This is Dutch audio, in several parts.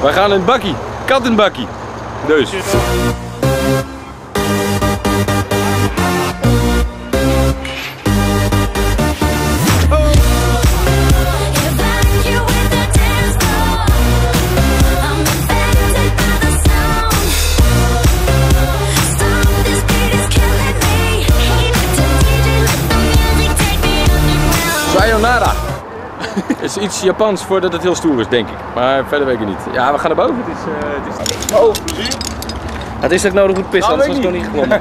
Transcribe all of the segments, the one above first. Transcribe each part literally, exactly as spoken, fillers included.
Wij gaan in het bakkie. Kat in het bakkie. Dus. Sayonara. Het is iets Japans voordat het heel stoer is, denk ik. Maar verder weet ik het niet. Ja, we gaan naar boven. Het is, uh, het is... Oh, plezier. Het is dat ik nodig moet pissen, Nou, anders was ik nog niet geklommen.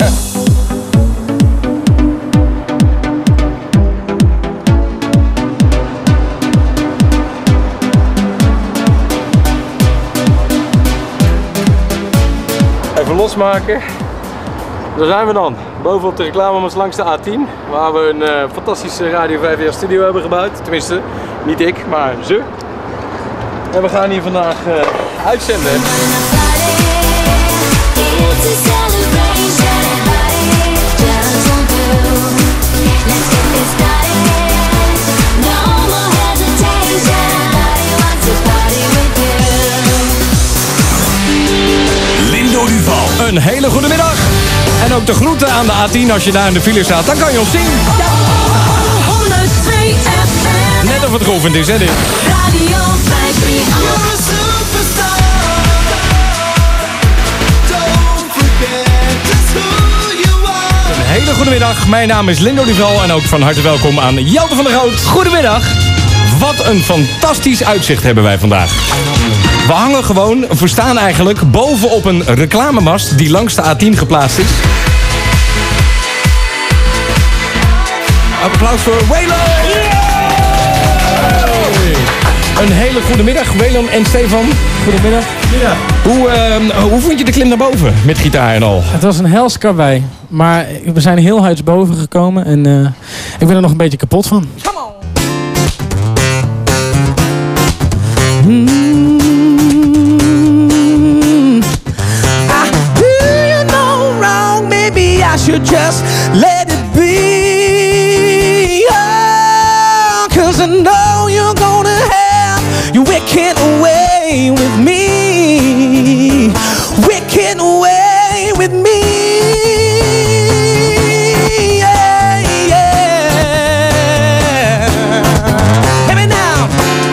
Even losmaken. Daar zijn we dan. Bovenop de reclamemast langs de A tien. Waar we een uh, fantastische Radio vijf jaar studio hebben gebouwd. Tenminste, niet ik, maar ze. En we gaan hier vandaag uh, uitzenden. Lindo Duval. Een hele goede middag. En ook de groeten aan de A tien als je daar in de file staat. Dan kan je ons zien. honderdtwee F M. Net of het golvend is, hè dit. Radio vijf drie acht. Een hele goede middag. Mijn naam is Lindo Duval. En ook van harte welkom aan Jelte van der Groot. Goedemiddag. Wat een fantastisch uitzicht hebben wij vandaag. We hangen gewoon, we staan eigenlijk bovenop een reclamemast die langs de A tien geplaatst is. Applaus voor Waylon! Een hele goede middag, Waylon en Stefan. Goedemiddag. Ja. Hoe, uh, hoe vond je de klim naar boven met gitaar en al? Het was een hels karwei, maar we zijn heel huids boven gekomen en uh, ik ben er nog een beetje kapot van. Come on! Mm. I should just let it be, oh, 'cause I know you're gonna have your wicked way with me, wicked way with me, yeah, yeah. Hear me now.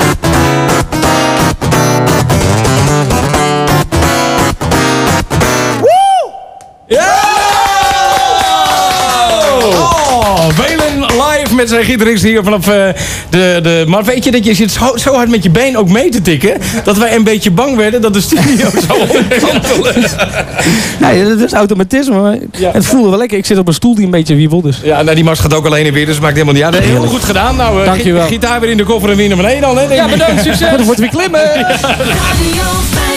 Woo! Yeah! Live met zijn gitarist hier vanaf uh, de, de... Maar weet je dat je zit zo, zo hard met je been ook mee te tikken... dat wij een beetje bang werden dat de studio zo onderkantelen. Nee, dat is automatisme. Maar ja. Het voelde wel lekker. Ik zit op een stoel die een beetje wiebelt. Dus. Ja, nou die mars gaat ook alleen en weer, dus maakt helemaal niet uit. Heel goed gedaan. Nou, uh, dank je wel. Gitaar weer in de koffer en weer naar beneden dan, hè? Ja, bedankt. Succes. Dat wordt weer klimmen. Ja.